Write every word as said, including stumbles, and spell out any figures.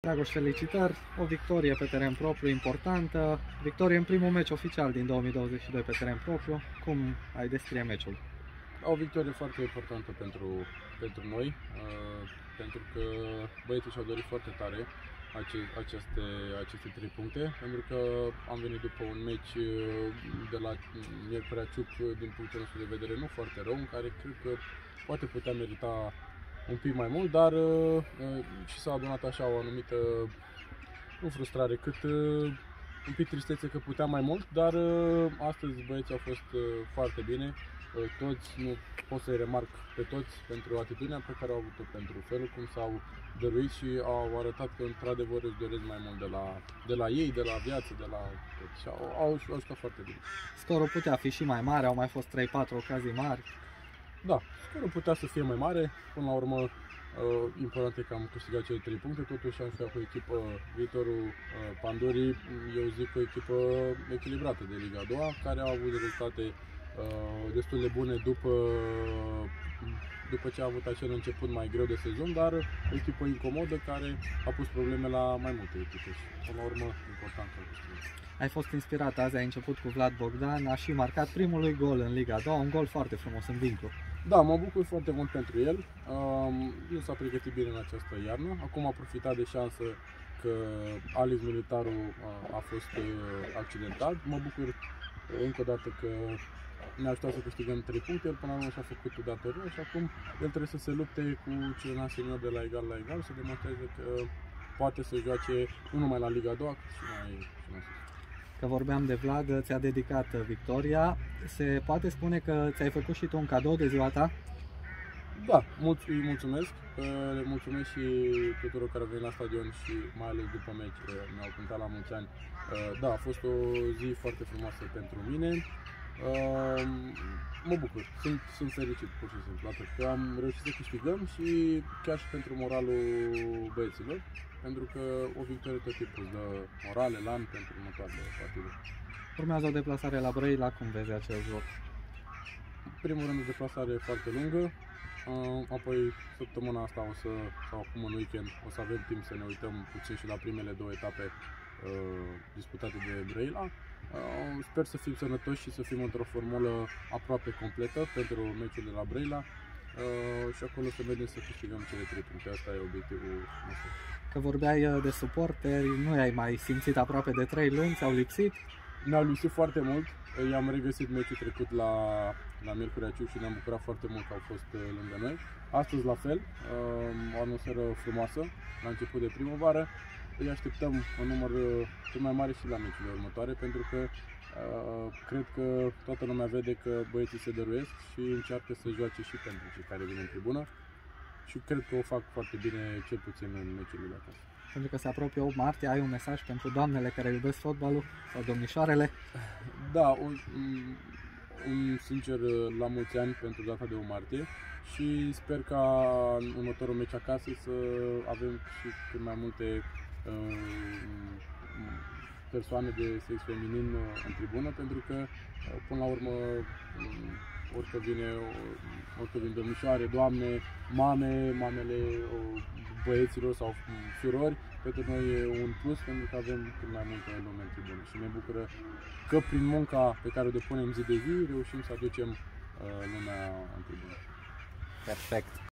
Dragoș, felicitări! O victorie pe teren propriu importantă, victorie în primul meci oficial din două mii douăzeci și doi pe teren propriu. Cum ai descrie meciul? O victorie foarte importantă pentru, pentru noi, uh, pentru că băieții și-au dorit foarte tare ace, aceste, aceste trei puncte, pentru că am venit după un meci de la Miercurea Ciuc, din punctul nostru de vedere, nu foarte rău, în care cred că poate putea merita un pic mai mult, dar uh, și s-a adunat așa o anumită, nu frustrare, cât uh, un pic tristețe că putea mai mult, dar uh, astăzi băieții au fost uh, foarte bine, uh, toți, nu pot să-i remarc pe toți pentru atitudinea pe care au avut-o, pentru felul cum s-au dăruit și au arătat că într-adevăr își doresc mai mult de la, de la ei, de la viață, de la tot. Și au, au, au jucat foarte bine. Scorul putea fi și mai mare, au mai fost trei patru ocazii mari. Da, scorul putea să fie mai mare, până la urmă uh, important e că am câștigat cele trei puncte, totuși am jucat cu o echipă, viitorul uh, Pandorii, eu zic o echipă echilibrată de Liga a doua, care au avut rezultate uh, destul de bune după, după ce a avut acel început mai greu de sezon, dar o echipă incomodă care a pus probleme la mai multe echipe și până la urmă important că Ai fost inspirat azi, ai început cu Vlad Bogdan, a și marcat primul lui gol în Liga a doua, un gol foarte frumos în vincul. Da, mă bucur foarte mult pentru el. Nu s-a pregătit bine în această iarnă. Acum a profitat de șansă că Alex Militaru a fost accidentat. Mă bucur încă o dată că ne-a ajutat să câștigăm trei puncte. El până la urmă și-a făcut datoria și acum el trebuie să se lupte cu ceilalți seniori de la egal la egal, să demonstreze că poate să joace nu numai la Liga a doua, cât și mai, și mai sus. Că vorbeam de Vlad, ți-a dedicat victoria. Se poate spune că ți-ai făcut și tu un cadou de ziua ta? Da, mult, îi mulțumesc. Le mulțumesc și tuturor care au venit la stadion și mai ales după meci mi-au cântat la mulți ani. Da, a fost o zi foarte frumoasă pentru mine. Mă bucur, sunt, sunt fericit pur și simplu, atât că am reușit să câștigăm și chiar și pentru moralul băieților, pentru că o victorie tot timpul îți dă moral, elan pentru următoarele partide. Urmează o deplasare la Brăila, cum vezi acel joc? În primul rând o deplasare foarte lungă, apoi săptămâna asta o să, sau acum în weekend, o să avem timp să ne uităm puțin și la primele două etape uh, disputate de Brăila. Uh, sper să fim sănătoși și să fim într-o formulă aproape completă pentru meciul de la Brăila uh, și acolo să vedem să câștigăm cele trei puncte. Asta e obiectivul nostru. Că vorbeai de suporteri, nu i-ai mai simțit aproape de trei luni, ți-au lipsit? Ne-au lipsit foarte mult, i-am regăsit meciul trecut la, la Miercurea Ciuc și ne-am bucurat foarte mult că au fost lângă noi. Astăzi la fel, o atmosferă frumoasă la început de primăvară. Îi așteptăm un număr cât mai mare și la meciurile următoare, pentru că uh, cred că toată lumea vede că băieții se dăruiesc și încearcă să joace și pentru cei care vin în tribună și cred că o fac foarte bine, cel puțin în meciurile de acasă. Pentru că se apropie opt martie, ai un mesaj pentru doamnele care iubesc fotbalul sau domnișoarele? Da, un, un sincer la mulți ani pentru data de opt martie și sper ca în următorul meci acasă să avem și cât mai multe persoane de sex feminin în tribună, pentru că până la urmă orică vine, orică vin domnișoare, doamne, mame, mamele băieților sau surori, pentru noi e un plus pentru că avem cât mai multe lume în tribună și ne bucură că prin munca pe care o depunem zi de zi reușim să aducem lumea în tribună. Perfect!